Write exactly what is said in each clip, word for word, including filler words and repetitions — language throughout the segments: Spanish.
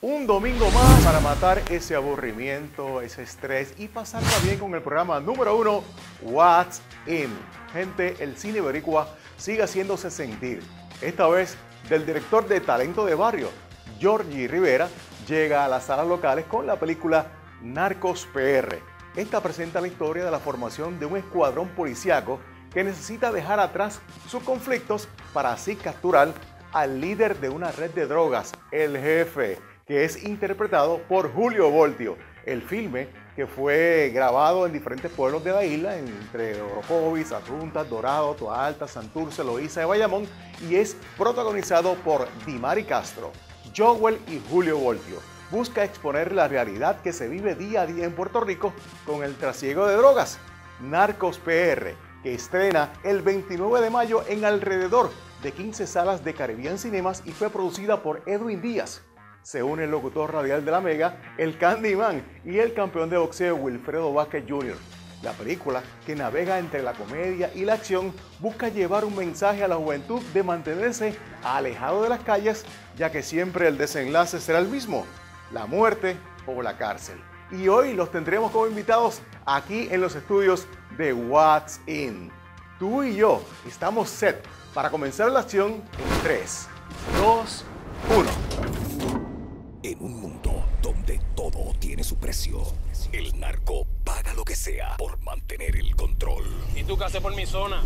Un domingo más para matar ese aburrimiento, ese estrés y pasarla bien con el programa número uno, What's In. Gente, el cine boricua sigue haciéndose sentir. Esta vez del director de Talento de Barrio, Georgie Rivera, llega a las salas locales con la película Narcos P R. Esta presenta la historia de la formación de un escuadrón policíaco que necesita dejar atrás sus conflictos para así capturar al líder de una red de drogas, el jefe, que es interpretado por Julio Voltio. El filme, que fue grabado en diferentes pueblos de la isla, entre Orocovis, Adjuntas, Dorado, Toa Alta, Santurce, Loíza y Bayamón, y es protagonizado por Dimari Castro, Joel y Julio Voltio. Busca exponer la realidad que se vive día a día en Puerto Rico con el trasiego de drogas. Narcos P R, que estrena el veintinueve de mayo en alrededor de quince salas de Caribbean Cinemas y fue producida por Edwin Díaz. Se une el locutor radial de la Mega, el Candyman, y el campeón de boxeo Wilfredo Vázquez junior La película, que navega entre la comedia y la acción, busca llevar un mensaje a la juventud de mantenerse alejado de las calles, ya que siempre el desenlace será el mismo: la muerte o la cárcel. Y hoy los tendremos como invitados aquí en los estudios de What's In. Tú y yo estamos set para comenzar la acción en tres, dos, uno. En un mundo donde todo tiene su precio, el narco paga lo que sea por mantener el control. ¿Y tú qué haces por mi zona?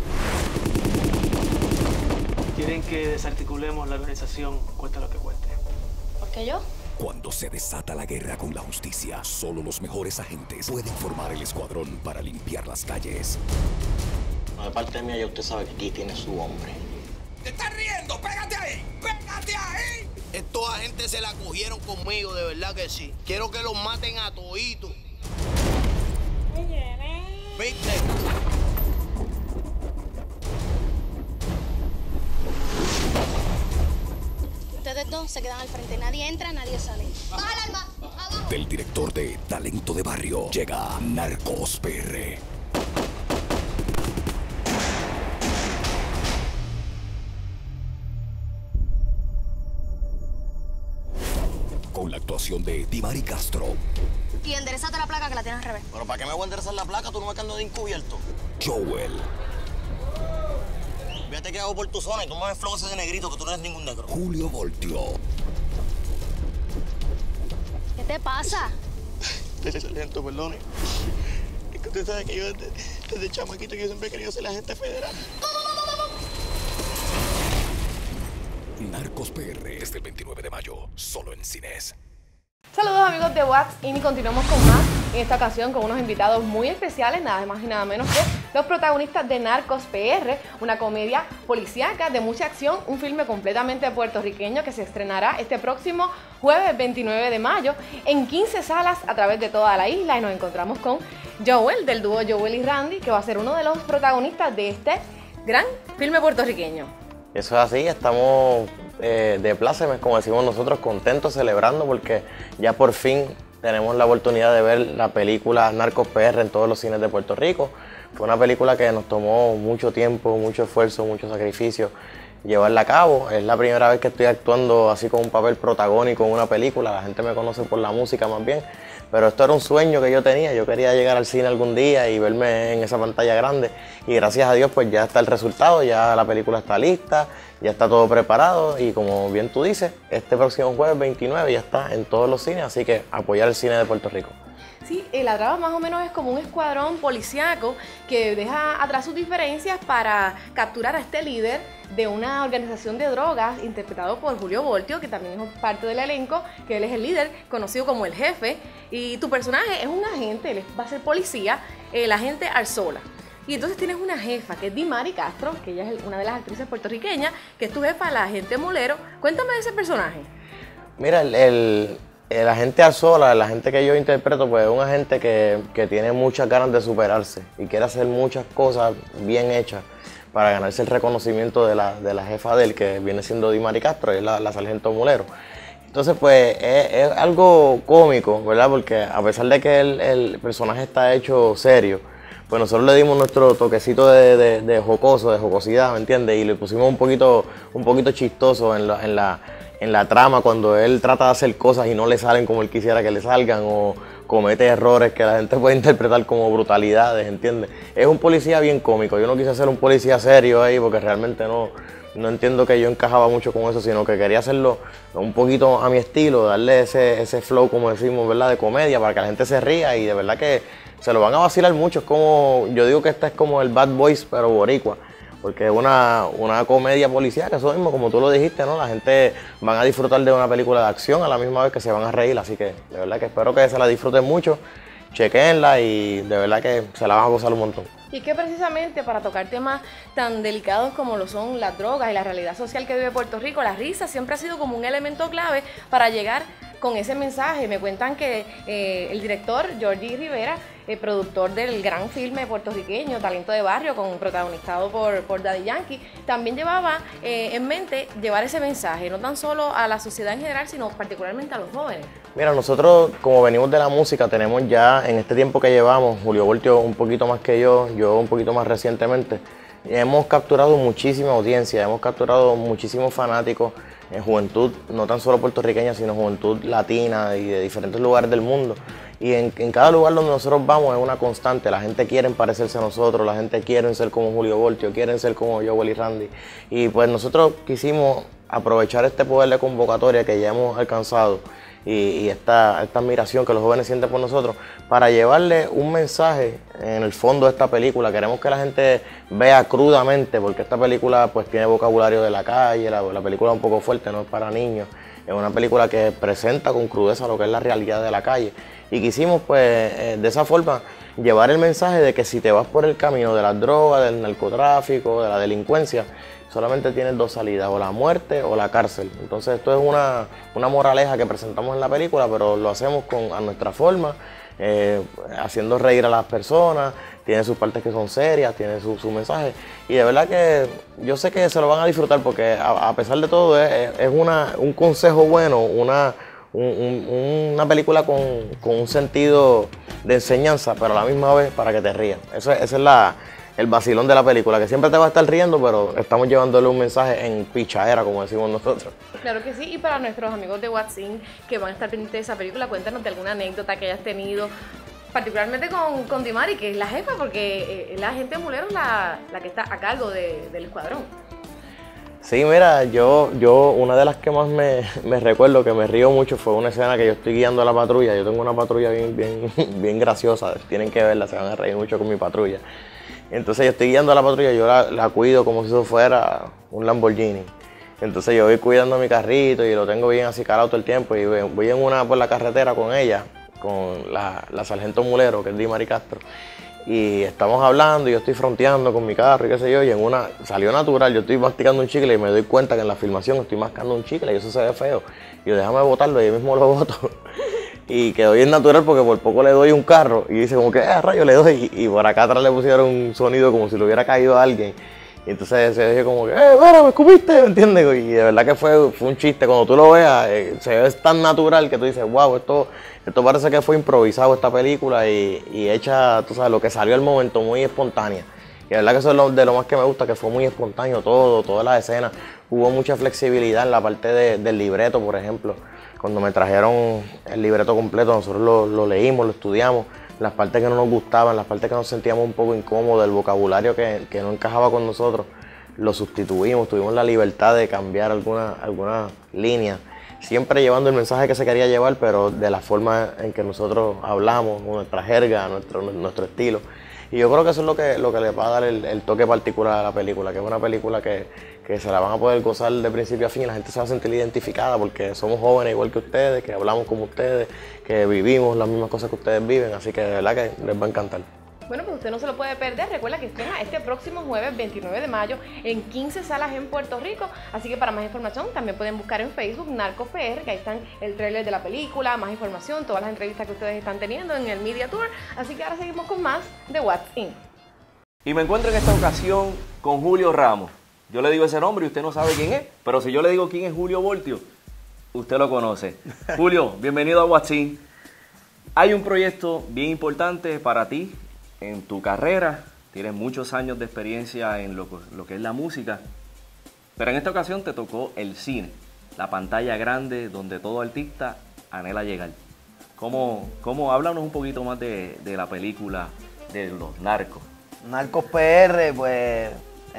Quieren que desarticulemos la organización, cueste lo que cueste. ¿Por qué yo? Cuando se desata la guerra con la justicia, solo los mejores agentes pueden formar el escuadrón para limpiar las calles. De parte mía, ya usted sabe que aquí tiene su hombre. ¿Te estás riendo? ¡Pégate ahí! ¡Pégate ahí! Estos agentes se la cogieron conmigo, de verdad que sí. Quiero que los maten a toditos. ¿Viste? Ustedes dos se quedan al frente. Nadie entra, nadie sale. ¡Baja el arma! ¡Abajo! Del director de Talento de Barrio llega Narcos P R. Con la actuación de Dimari Castro. Y enderezate la placa que la tienes al revés. ¿Pero para qué me voy a enderezar la placa? Tú no me quedas de encubierto. Joel. Fíjate que hago por tu zona y tú me ves flow ese de negrito, que tú no eres ningún negro. Julio Voltio. ¿Qué te pasa? Desde sargento, perdone. Es que usted sabe que yo desde, desde chamaquito yo siempre he querido ser agente federal. Narcos P R es del veintinueve de mayo, solo en cines. Saludos amigos de What's In y continuamos con más, en esta ocasión con unos invitados muy especiales, nada más y nada menos que los protagonistas de Narcos P R, una comedia policíaca de mucha acción, un filme completamente puertorriqueño que se estrenará este próximo jueves veintinueve de mayo en quince salas a través de toda la isla, y nos encontramos con Joel del dúo Joel y Randy, que va a ser uno de los protagonistas de este gran filme puertorriqueño. Eso es así, estamos eh, de plácemes, como decimos nosotros, contentos, celebrando, porque ya por fin tenemos la oportunidad de ver la película Narcos P R en todos los cines de Puerto Rico. Fue una película que nos tomó mucho tiempo, mucho esfuerzo, mucho sacrificio llevarla a cabo. Es la primera vez que estoy actuando así con un papel protagónico en una película. La gente me conoce por la música más bien, pero esto era un sueño que yo tenía. Yo quería llegar al cine algún día y verme en esa pantalla grande, y gracias a Dios pues ya está el resultado, ya la película está lista, ya está todo preparado, y como bien tú dices, este próximo jueves veintinueve ya está en todos los cines, así que apoyar el cine de Puerto Rico. Sí, la trama más o menos es como un escuadrón policíaco que deja atrás sus diferencias para capturar a este líder de una organización de drogas interpretado por Julio Voltio, que también es parte del elenco, que él es el líder, conocido como el jefe, y tu personaje es un agente, él va a ser policía, el agente Arzola. Y entonces tienes una jefa, que es Dimari Castro, que ella es una de las actrices puertorriqueñas, que es tu jefa, la agente Molero. Cuéntame de ese personaje. Mira, el... el... El agente Arzola, el agente que yo interpreto, pues es un agente que, que tiene muchas ganas de superarse y quiere hacer muchas cosas bien hechas para ganarse el reconocimiento de la, de la jefa de él, que viene siendo Dimari Castro, es la, la sargento Molero. Entonces, pues es, es algo cómico, ¿verdad? Porque a pesar de que el, el personaje está hecho serio, pues nosotros le dimos nuestro toquecito de, de, de jocoso, de jocosidad, ¿me entiendes? Y le pusimos un poquito, un poquito chistoso en la, en la en la trama cuando él trata de hacer cosas y no le salen como él quisiera que le salgan, o comete errores que la gente puede interpretar como brutalidades, ¿entiendes? Es un policía bien cómico. Yo no quise ser un policía serio ahí porque realmente no, no entiendo que yo encajaba mucho con eso, sino que quería hacerlo un poquito a mi estilo, darle ese, ese flow, como decimos, ¿verdad?, de comedia, para que la gente se ría, y de verdad que se lo van a vacilar mucho. Es como, yo digo que esta es como el Bad Boys, pero boricua, porque es una, una comedia policíaca, eso mismo, como tú lo dijiste, ¿no? La gente van a disfrutar de una película de acción a la misma vez que se van a reír, así que de verdad que espero que se la disfruten mucho, chequenla y de verdad que se la van a gozar un montón. Y que precisamente para tocar temas tan delicados como lo son las drogas y la realidad social que vive Puerto Rico, la risa siempre ha sido como un elemento clave para llegar con ese mensaje. Me cuentan que eh, el director Jordi Rivera, el productor del gran filme puertorriqueño Talento de Barrio, con, protagonizado por, por Daddy Yankee, también llevaba eh, en mente llevar ese mensaje, no tan solo a la sociedad en general, sino particularmente a los jóvenes. Mira, nosotros como venimos de la música, tenemos ya en este tiempo que llevamos, Julio Voltio un poquito más que yo, yo un poquito más recientemente, hemos capturado muchísima audiencia, hemos capturado muchísimos fanáticos en juventud, no tan solo puertorriqueña, sino juventud latina y de diferentes lugares del mundo. Y en, en cada lugar donde nosotros vamos es una constante, la gente quiere parecerse a nosotros, la gente quiere ser como Julio Voltio, quieren ser como Joel y Randy. Y pues nosotros quisimos aprovechar este poder de convocatoria que ya hemos alcanzado y, y esta, esta admiración que los jóvenes sienten por nosotros, para llevarle un mensaje en el fondo de esta película. Queremos que la gente vea crudamente, porque esta película pues tiene vocabulario de la calle, la, la película es un poco fuerte, no es para niños, es una película que presenta con crudeza lo que es la realidad de la calle. Y quisimos pues eh, de esa forma llevar el mensaje de que si te vas por el camino de las drogas, del narcotráfico, de la delincuencia, solamente tienes dos salidas, o la muerte o la cárcel. Entonces esto es una, una moraleja que presentamos en la película, pero lo hacemos con, a nuestra forma, eh, haciendo reír a las personas. Tiene sus partes que son serias, tiene su, su mensaje, y de verdad que yo sé que se lo van a disfrutar, porque a, a pesar de todo es, es una, un consejo bueno, una, un, un, una película con, con un sentido de enseñanza, pero a la misma vez para que te rías. Eso, ese es la... el vacilón de la película, que siempre te va a estar riendo, pero estamos llevándole un mensaje en pichadera, como decimos nosotros. Claro que sí, y para nuestros amigos de What's In que van a estar pendientes de esa película, cuéntanos de alguna anécdota que hayas tenido, particularmente con, con Dimari, que es la jefa, porque eh, la gente de Mulero es la, la que está a cargo de, del escuadrón. Sí, mira, yo, yo una de las que más me, me recuerdo, que me río mucho, fue una escena que yo estoy guiando a la patrulla. Yo tengo una patrulla bien, bien, bien graciosa, tienen que verla, se van a reír mucho con mi patrulla. Entonces yo estoy guiando a la patrulla, yo la, la cuido como si eso fuera un Lamborghini. Entonces yo voy cuidando mi carrito y lo tengo bien así calado todo el tiempo, y voy, voy en una por la carretera con ella, con la, la sargento Mulero, que es Dimari Castro, y estamos hablando y yo estoy fronteando con mi carro y qué sé yo, y en una salió natural, yo estoy masticando un chicle y me doy cuenta que en la filmación estoy mascando un chicle y eso se ve feo. Y yo, déjame botarlo, y yo mismo lo boto. Y quedó bien natural porque por poco le doy un carro y dice como que, eh, rayo, le doy. Y, y por acá atrás le pusieron un sonido como si le hubiera caído a alguien. Y entonces se dije como que, eh, mira, me escupiste, ¿me entiendes? Y de verdad que fue, fue un chiste. Cuando tú lo veas, eh, se ve tan natural que tú dices, wow, esto, esto parece que fue improvisado esta película y, y hecha, tú sabes, lo que salió al momento, muy espontánea. Y de verdad que eso es lo, de lo más que me gusta, que fue muy espontáneo todo, todas las escenas. Hubo mucha flexibilidad en la parte de, del libreto, por ejemplo. Cuando me trajeron el libreto completo, nosotros lo, lo leímos, lo estudiamos. Las partes que no nos gustaban, las partes que nos sentíamos un poco incómodos, el vocabulario que, que no encajaba con nosotros, lo sustituimos, tuvimos la libertad de cambiar alguna, alguna línea, siempre llevando el mensaje que se quería llevar, pero de la forma en que nosotros hablamos, nuestra jerga, nuestro, nuestro estilo. Y yo creo que eso es lo que, lo que le va a dar el, el toque particular a la película, que es una película que, que se la van a poder gozar de principio a fin, y la gente se va a sentir identificada porque somos jóvenes igual que ustedes, que hablamos como ustedes, que vivimos las mismas cosas que ustedes viven, así que de verdad que les va a encantar. Bueno, pues usted no se lo puede perder. Recuerda que estrena este próximo jueves veintinueve de mayo en quince salas en Puerto Rico. Así que para más información también pueden buscar en Facebook Narcos P R, que ahí están el trailer de la película, más información, todas las entrevistas que ustedes están teniendo en el Media Tour. Así que ahora seguimos con más de What's In. Y me encuentro en esta ocasión con Julio Ramos. Yo le digo ese nombre y usted no sabe quién es, pero si yo le digo quién es Julio Voltio, usted lo conoce. Julio, bienvenido a What's In. Hay un proyecto bien importante para ti en tu carrera, tienes muchos años de experiencia en lo, lo que es la música, pero en esta ocasión te tocó el cine. la pantalla grande donde todo artista anhela llegar. ¿Cómo, cómo háblanos un poquito más de, de la película de los narcos? Narcos P R, pues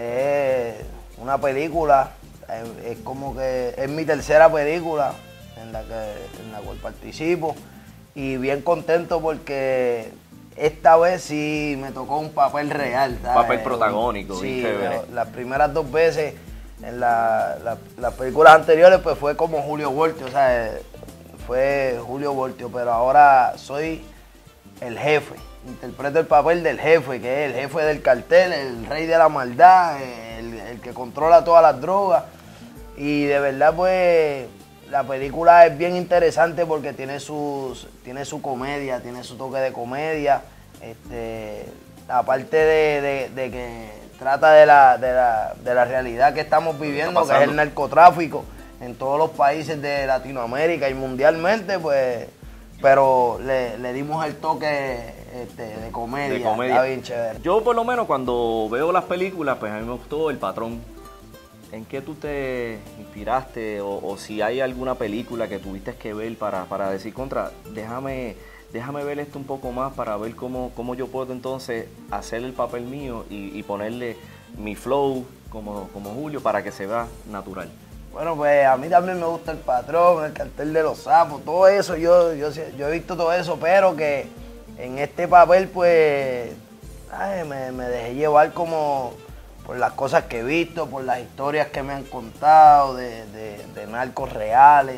es una película, es, es como que es mi tercera película en la, que, en la cual participo y bien contento porque esta vez sí me tocó un papel real. Un papel protagónico, sí, chévere. Las primeras dos veces en la, la, las películas anteriores pues fue como Julio Voltio, o sea, fue Julio Voltio, pero ahora soy el jefe. Interpreto el papel del jefe, que es el jefe del cartel, el rey de la maldad, el, el que controla todas las drogas. Y de verdad, pues, la película es bien interesante porque tiene, sus, tiene su comedia, tiene su toque de comedia. Este, aparte de, de, de que trata de la, de, la, de la realidad que estamos viviendo, que es el narcotráfico en todos los países de Latinoamérica y mundialmente, pues... pero le, le dimos el toque este, de comedia, de comedia. Está bien chévere. Yo por lo menos cuando veo las películas, pues a mí me gustó El Patrón. ¿En qué tú te inspiraste? O, o si hay alguna película que tuviste que ver para, para decir, contra, déjame, déjame ver esto un poco más para ver cómo, cómo yo puedo entonces hacer el papel mío y, y ponerle mi flow como, como Julio para que se vea natural. Bueno, pues a mí también me gusta El Patrón, El Cartel de los Sapos, todo eso, yo, yo, yo he visto todo eso, pero que en este papel pues ay, me, me dejé llevar como por las cosas que he visto, por las historias que me han contado de, de, de narcos reales,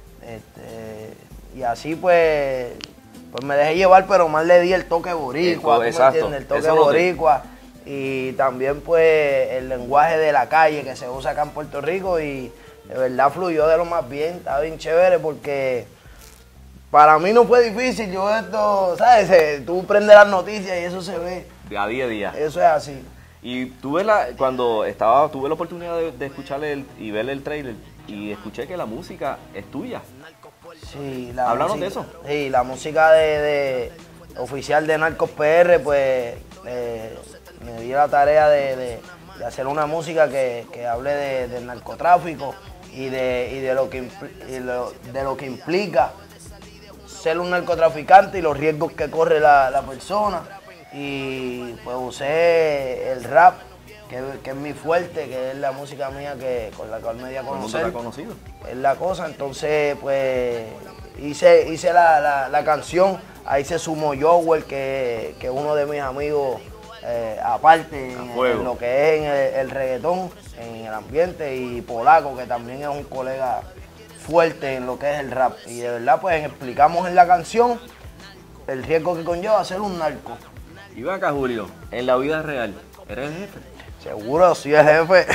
este, y así pues, pues me dejé llevar, pero más le di el toque boricua, el, exacto, el toque boricua. Y también pues el lenguaje de la calle que se usa acá en Puerto Rico y de verdad fluyó de lo más bien, está bien chévere porque para mí no fue difícil, yo esto, ¿sabes? Tú prendes las noticias y eso se ve. De a día a día. Eso es así. Y tuve la, cuando estaba, tuve la oportunidad de, de escucharle el, y ver el trailer y escuché que la música es tuya. Sí, la Háblanos música, de eso. Sí, la música de, de oficial de Narcos P R, pues eh, me di la tarea de, de, de hacer una música que, que hable de, del narcotráfico y de, y de, lo que, y lo, de lo que implica ser un narcotraficante y los riesgos que corre la, la persona. Y pues usé el rap, que, que es mi fuerte, que es la música mía que, con la cual me di a conocer. ¿Cómo te ha conocido? Es la cosa, entonces pues hice, hice la, la, la canción, ahí se sumó Joel, que, que es uno de mis amigos, eh, aparte en, en lo que es en el, el reggaetón, en el ambiente, y Polaco, que también es un colega fuerte en lo que es el rap. Y de verdad pues explicamos en la canción el riesgo que conlleva ser un narco. Y ven acá, Julio, en la vida real, ¿eres el jefe? Seguro, soy el jefe.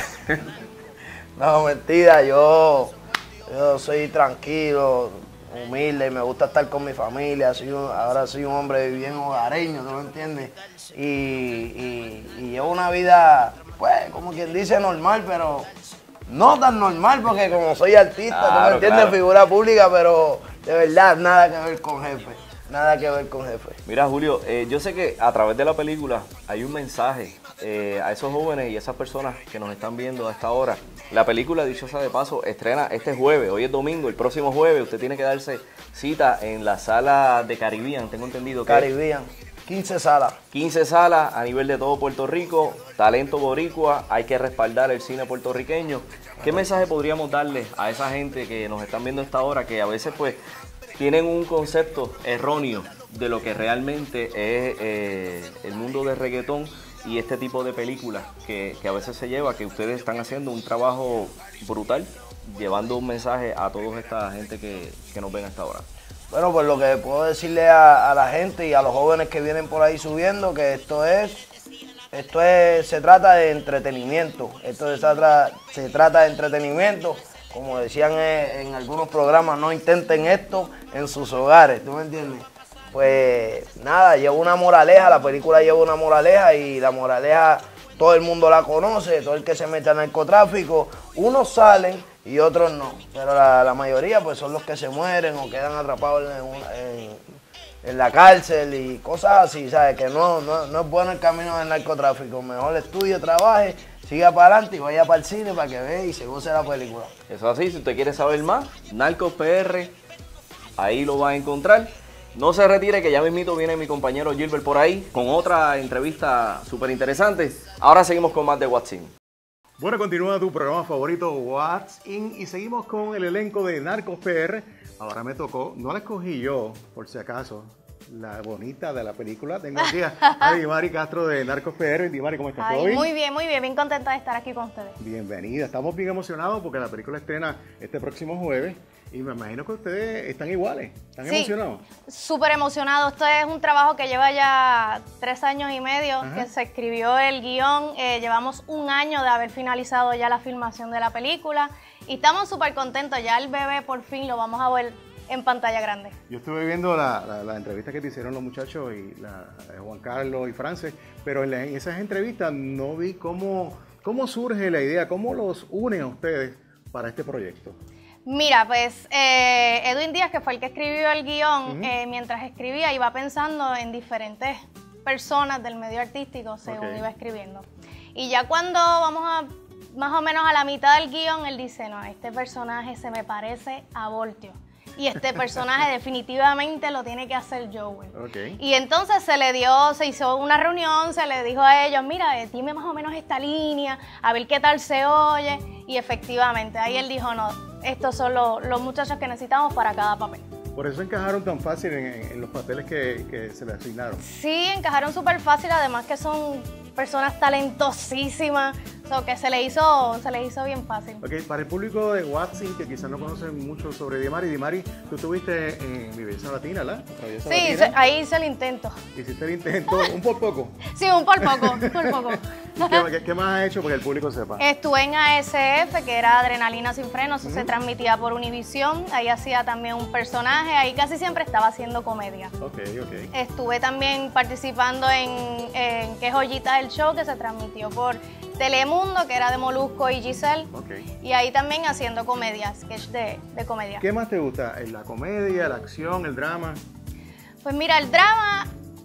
No, mentira, yo, yo soy tranquilo, humilde, me gusta estar con mi familia, soy un, ahora soy un hombre bien hogareño, ¿tú lo entiendes? Y, y, y llevo una vida, pues, como quien dice, normal, pero no tan normal, porque como soy artista, claro, ¿tú me entiendes? Claro. Figura pública, pero de verdad, nada que ver con jefe. Nada que ver con jefe. Mira, Julio, eh, yo sé que a través de la película hay un mensaje eh, a esos jóvenes y esas personas que nos están viendo a esta hora. La película, dicho sea de paso, estrena este jueves, hoy es domingo, el próximo jueves usted tiene que darse cita en la sala de Caribbean, tengo entendido que Caribbean, quince salas. quince salas a nivel de todo Puerto Rico, talento boricua, hay que respaldar el cine puertorriqueño. ¿Qué mensaje podríamos darle a esa gente que nos están viendo a esta hora, que a veces pues tienen un concepto erróneo de lo que realmente es eh, el mundo del reggaetón y este tipo de películas que, que a veces se lleva, que ustedes están haciendo un trabajo brutal, llevando un mensaje a toda esta gente que, que nos ven hasta ahora? Bueno, pues lo que puedo decirle a, a la gente y a los jóvenes que vienen por ahí subiendo, que esto es, esto es, se trata de entretenimiento, esto se trata, se trata de entretenimiento. Como decían en, en algunos programas, no intenten esto en sus hogares, ¿tú me entiendes? Pues nada, lleva una moraleja, la película lleva una moraleja y la moraleja todo el mundo la conoce, todo el que se mete al narcotráfico, unos salen y otros no, pero la, la mayoría pues son los que se mueren o quedan atrapados en, en, en la cárcel y cosas así, ¿sabes? Que no, no, no es bueno el camino del narcotráfico, mejor estudie, trabaje, siga para adelante y vaya para el cine para que vea y se goce la película. Eso es así, si usted quiere saber más, Narcos P R, ahí lo va a encontrar. No se retire, que ya mismito viene mi compañero Gilbert por ahí con otra entrevista súper interesante. Ahora seguimos con más de What's In. Bueno, continúa tu programa favorito, What's In, y seguimos con el elenco de Narcos P R. Ahora me tocó, no la escogí yo, por si acaso, la bonita de la película. Tengo aquí a, a Dimari Castro de Narcos P R. Dimari, ¿cómo estás? Ay, muy bien, muy bien, bien contenta de estar aquí con ustedes. Bienvenida, estamos bien emocionados porque la película estrena este próximo jueves. Y me imagino que ustedes están iguales, están sí, emocionados. Súper emocionados. Esto es un trabajo que lleva ya tres años y medio, Ajá. que se escribió el guión. Eh, llevamos un año de haber finalizado ya la filmación de la película. Y estamos súper contentos. Ya el bebé por fin lo vamos a ver en pantalla grande. Yo estuve viendo la, la, la entrevista que te hicieron los muchachos, y la, la Juan Carlos y Frances, pero en, la, en esas entrevistas no vi cómo, cómo surge la idea, cómo los une a ustedes para este proyecto. Mira, pues eh, Edwin Díaz, que fue el que escribió el guión, Uh-huh. eh, mientras escribía iba pensando en diferentes personas del medio artístico según Okay. iba escribiendo. Y ya cuando vamos a más o menos a la mitad del guión, él dice, no, este personaje se me parece a Voltio. Y este personaje definitivamente lo tiene que hacer Joel. Okay. Y entonces se le dio, se hizo una reunión, se le dijo a ellos, mira, eh, dime más o menos esta línea, a ver qué tal se oye. Y efectivamente, ahí él dijo, no, estos son los, los muchachos que necesitamos para cada papel. Por eso encajaron tan fácil en, en los papeles que, que se les asignaron. Sí, encajaron súper fácil, además que son personas talentosísimas, so que se le hizo, se le hizo bien fácil. Okay, para el público de What's In, que quizás no conocen mucho sobre Dimari, Dimari, tú estuviste en Mi Belleza Latina, ¿verdad? Belleza Sí, Latina. se- ahí hice el intento. Hiciste el intento, un por poco. Sí, un por poco, un por poco. ¿Y qué, qué- qué más has hecho para que el público sepa? Estuve en A S F, que era Adrenalina Sin Freno, eso se transmitía por Univisión, ahí hacía también un personaje, ahí casi siempre estaba haciendo comedia. Ok, ok. Estuve también participando en, en Qué Joyita el Show, que se transmitió por Telemundo, que era de Molusco y Giselle, Ok. y ahí también haciendo comedia, sketch de, de comedia. ¿Qué más te gusta? ¿La comedia, la acción, el drama? Pues mira, el drama,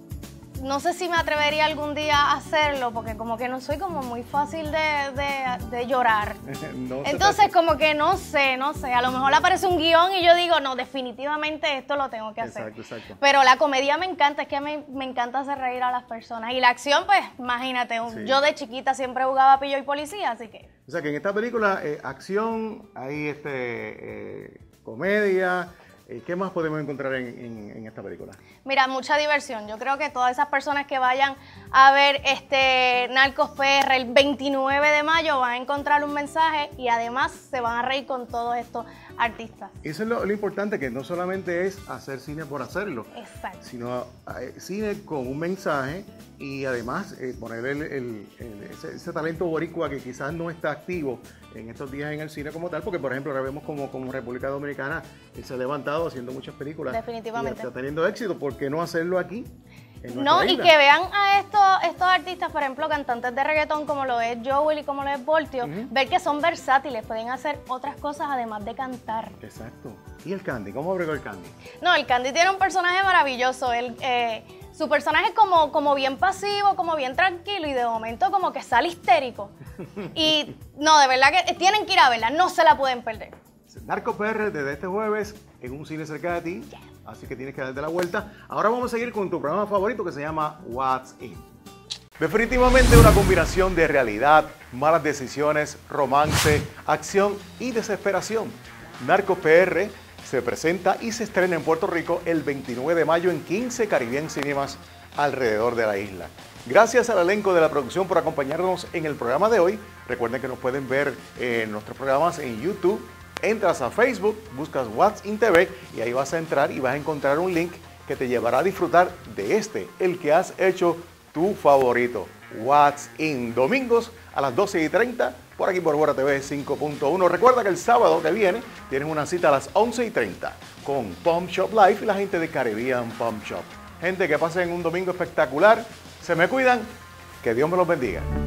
no sé si me atrevería algún día a hacerlo, porque como que no soy como muy fácil de, de- de llorar. No se Entonces te- como que no sé, no sé, a lo mejor aparece un guión y yo digo, no, definitivamente esto lo tengo que hacer. Exacto, exacto. Pero la comedia me encanta, es que me, me encanta hacer reír a las personas. Y la acción, pues, imagínate, un- Sí. yo de chiquita siempre jugaba pillo y policía, así que... O sea que en esta película, eh, acción, hay este, eh, comedia. eh, ¿Qué más podemos encontrar en, en- en esta película? Mira, mucha diversión. Yo creo que todas esas personas que vayan a ver este Narcos P R el veintinueve de mayo van a encontrar un mensaje y además se van a reír con todos estos artistas. Eso es lo, lo importante, que no solamente es hacer cine por hacerlo, Exacto. sino eh, cine con un mensaje y además eh, poner el, el- el- ese, ese talento boricua que quizás no está activo en estos días en el cine como tal, porque por ejemplo ahora vemos como, como República Dominicana eh, se ha levantado haciendo muchas películas. Definitivamente. Y está teniendo éxito, ¿por qué no hacerlo aquí? en No, nuestra y isla? que vean a estos, estos artistas, por ejemplo, cantantes de reggaetón como lo es Joel y como lo es Voltio, ver que son versátiles, pueden hacer otras cosas además de cantar. Exacto. ¿Y el Candy? ¿Cómo bregó el Candy? No, el Candy tiene un personaje maravilloso. Él, eh, su personaje es como, como bien pasivo, como bien tranquilo y de momento como que sale histérico. Y no, de verdad que tienen que ir a verla, no se la pueden perder. Narcos P R desde este jueves en un cine cerca de ti, así que tienes que darte la vuelta. Ahora vamos a seguir con tu programa favorito que se llama What's In. Definitivamente una combinación de realidad, malas decisiones, romance, acción y desesperación. Narcos P R se presenta y se estrena en Puerto Rico el veintinueve de mayo en quince Caribbean Cinemas alrededor de la isla. Gracias al elenco de la producción por acompañarnos en el programa de hoy. Recuerden que nos pueden ver en nuestros programas en YouTube. Entras a Facebook, buscas What's In T V y ahí vas a entrar y vas a encontrar un link que te llevará a disfrutar de este, el que has hecho tu favorito. What's In, domingos a las doce y treinta, por aquí por Bora T V cinco punto uno. Recuerda que el sábado que viene tienes una cita a las once y treinta con Pump Shop Live y la gente de Caribbean Pump Shop. Gente, que pasen un domingo espectacular, se me cuidan, que Dios me los bendiga.